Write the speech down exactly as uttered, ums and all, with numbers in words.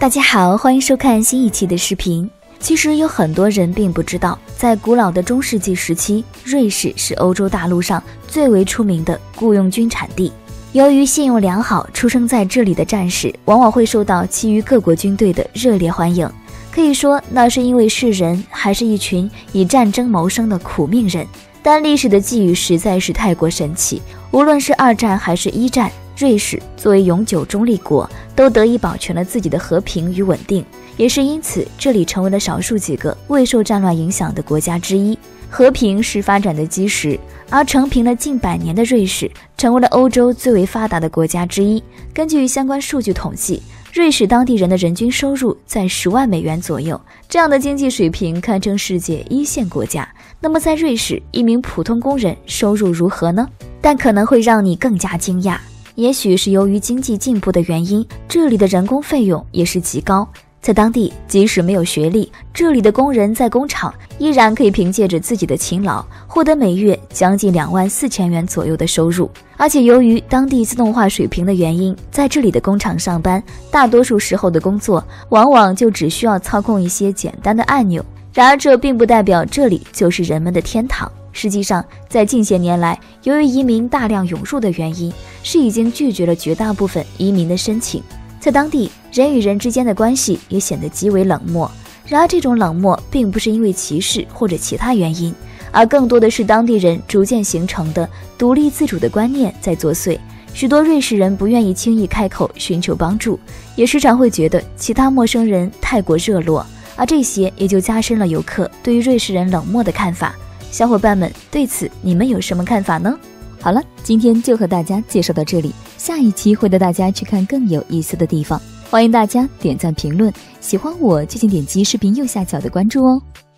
大家好，欢迎收看新一期的视频。其实有很多人并不知道，在古老的中世纪时期，瑞士是欧洲大陆上最为出名的雇佣军产地。由于信用良好，出生在这里的战士往往会受到其余各国军队的热烈欢迎。可以说，那是因为是人，还是一群以战争谋生的苦命人。但历史的际遇实在是太过神奇，无论是二战还是一战，瑞士作为永久中立国，都得以保全了自己的和平与稳定。也是因此，这里成为了少数几个未受战乱影响的国家之一。和平是发展的基石，而承平了近百年的瑞士，成为了欧洲最为发达的国家之一。根据相关数据统计，瑞士当地人的人均收入在十万美元左右，这样的经济水平堪称世界一线国家。那么在瑞士，一名普通工人收入如何呢？但可能会让你更加惊讶，也许是由于经济进步的原因，这里的人工费用也是极高。在当地，即使没有学历，这里的工人在工厂依然可以凭借着自己的勤劳，获得每月将近两万四千元左右的收入。而且由于当地自动化水平的原因，在这里的工厂上班，大多数时候的工作往往就只需要操控一些简单的按钮。然而这并不代表这里就是人们的天堂。实际上，在近些年来，由于移民大量涌入的原因，是已经拒绝了绝大部分移民的申请。在当地，人与人之间的关系也显得极为冷漠。然而这种冷漠并不是因为歧视或者其他原因，而更多的是当地人逐渐形成的独立自主的观念在作祟。许多瑞士人不愿意轻易开口寻求帮助，也时常会觉得其他陌生人太过热络，而这些也就加深了游客对于瑞士人冷漠的看法。小伙伴们，对此你们有什么看法呢？好了，今天就和大家介绍到这里，下一期会带大家去看更有意思的地方。欢迎大家点赞评论，喜欢我就请点击视频右下角的关注哦。